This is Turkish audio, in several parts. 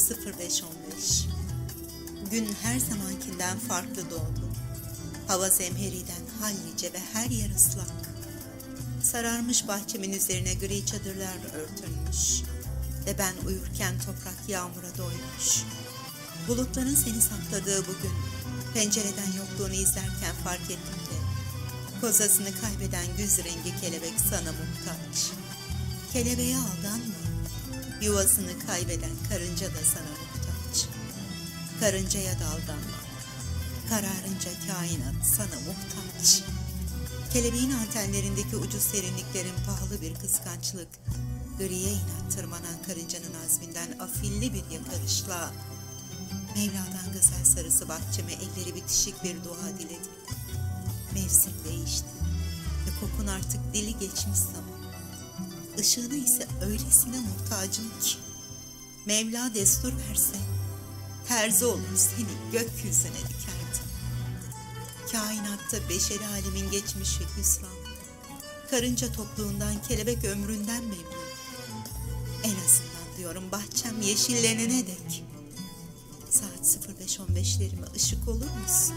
05.15. Gün her zamankinden farklı doğdu. Hava zemheriden hallice ve her yer ıslak. Sararmış bahçemin üzerine gri çadırlar örtülmüş ve ben uyurken toprak yağmura doymuş. Bulutların seni sakladığı bugün, pencereden yokluğunu izlerken fark ettim de, kozasını kaybeden güz rengi kelebek sana muhtaç. Kelebeğe aldanma, yuvasını kaybeden karınca da sana muhtaç. Karıncaya da aldanma, kararınca kainat sana muhtaç. Kelebeğin antenlerindeki ucuz serinliklerin pahalı bir kıskançlık, griye inen tırmanan karıncanın azminden afilli bir yakarışla, Mevla'dan gazel sarısı bahçeme elleri bitişik bir dua diledim. Mevsim değişti ve kokun artık dili geçmiş zaman. Işığına ise öylesine muhtacım ki, Mevla destur verse, terzi olur seni gökyüzüne dikerdim. Kainatta beşeri alemin geçmişi hüsran, karınca topluğundan, kelebek ömründen memnun. En azından diyorum bahçem yeşillenene dek, saat 05.15'lerime ışık olur musun?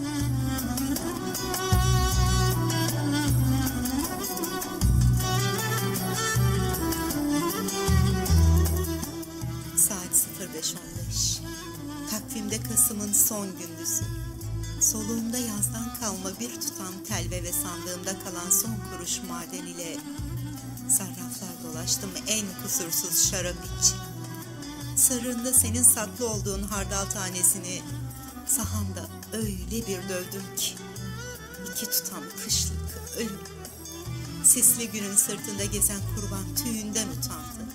Saat 05.15. Takvimde Kasım'ın son gündüzü. Soluğumda yazdan kalma bir tutam telve ve sandığımda kalan son kuruş maden ile sarraflar dolaştım en kusursuz şarap için. Sırrında senin saklı olduğun hardal tanesini sahanda öyle bir dövdüm ki, 2 tutam kışlık ölüm. Sisli günün sırtında gezen kurban tüyünden utandı.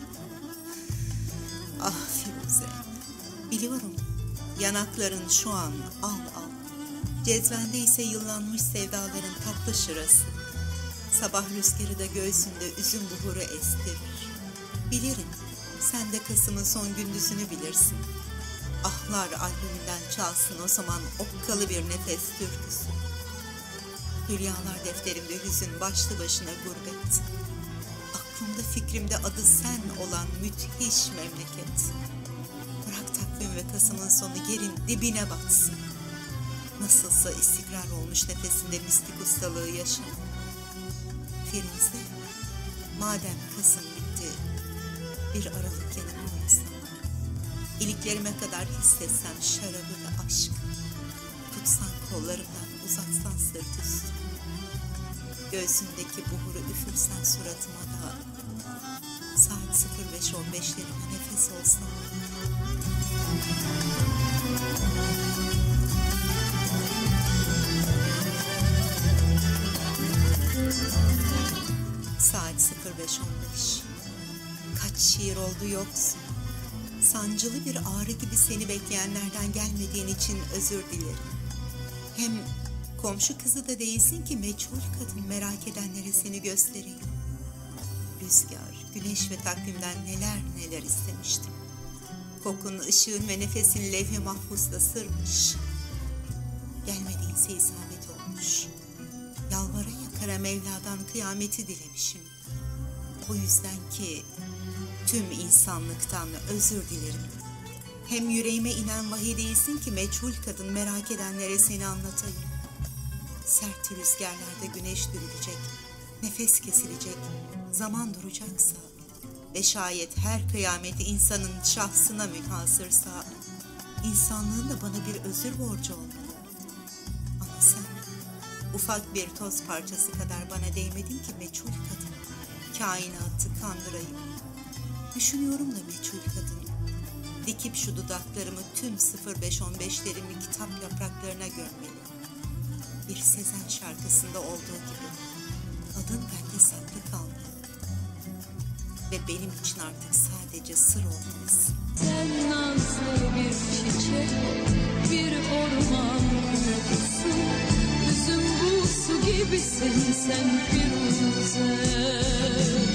Ah Firuze, biliyorum yanakların şu an al al, cezvende ise yıllanmış sevdaların tatlı şırası. Sabah rüzgarı da göğsünde üzüm buhuru estirir. Bilirim, sen de Kasım'ın son gündüzünü bilirsin. Ahlar albümünden çalsın o zaman okkalı bir nefes türküsü. Hülyalar defterimde hüzün başlı başına gurbet. Aklımda fikrimde adı sen olan müthiş memleket. Bırak takvim ve Kasım'ın sonu yerin dibine batsın. Nasılsa istikrar olmuş nefesinde mistik ustalığı yaşa. Firuze, madem Kasım bitti, bir aralık yanıma olsam, iliklerime kadar hissetsem şarabı ve aşk, tutsan kollarımdan uzatsan sırt üstü, göğsündeki buhuru üfürsen suratıma da, saat 05.15'lerime nefes olsam. Saat 05.15. Kaç şiir oldu yoksun. Sancılı bir ağrı gibi seni bekleyenlerden gelmediğin için özür dilerim. Hem komşu kızı da değilsin ki meçhul kadın merak edenlere seni göstereyim. Rüzgar, güneş ve takvimden neler neler istemiştim. Kokun, ışığın ve nefesin levh-i mahfuzda sırmış. Gelmediğinse isabet olmuş. Yalvara yakara Mevla'dan kıyameti dilemişim. O yüzden ki tüm insanlıktan özür dilerim. Hem yüreğime inen vahiy değilsin ki meçhul kadın merak edenlere seni anlatayım. Sert rüzgarlarda güneş dürülecek, nefes kesilecek, zaman duracaksa ve şayet her kıyameti insanın şahsına münhasırsa, insanlığın da bana bir özür borcu olmalı. Ama sen ufak bir toz parçası kadar bana değmedin ki meçhul kadın. Kainatı kandırayım. Düşünüyorum da meçhul kadın. Dikip şu dudaklarımı tüm 05.15'lerimi kitap yapraklarına gömmeli. Bir Sezen şarkısında olduğu gibi adın bende saklı kalmalı. Ve benim için artık sadece sır olmalısın. Sen nazlı bir çiçek, bir orman kuzusu, üzüm buğusu gibisin sen Firuze.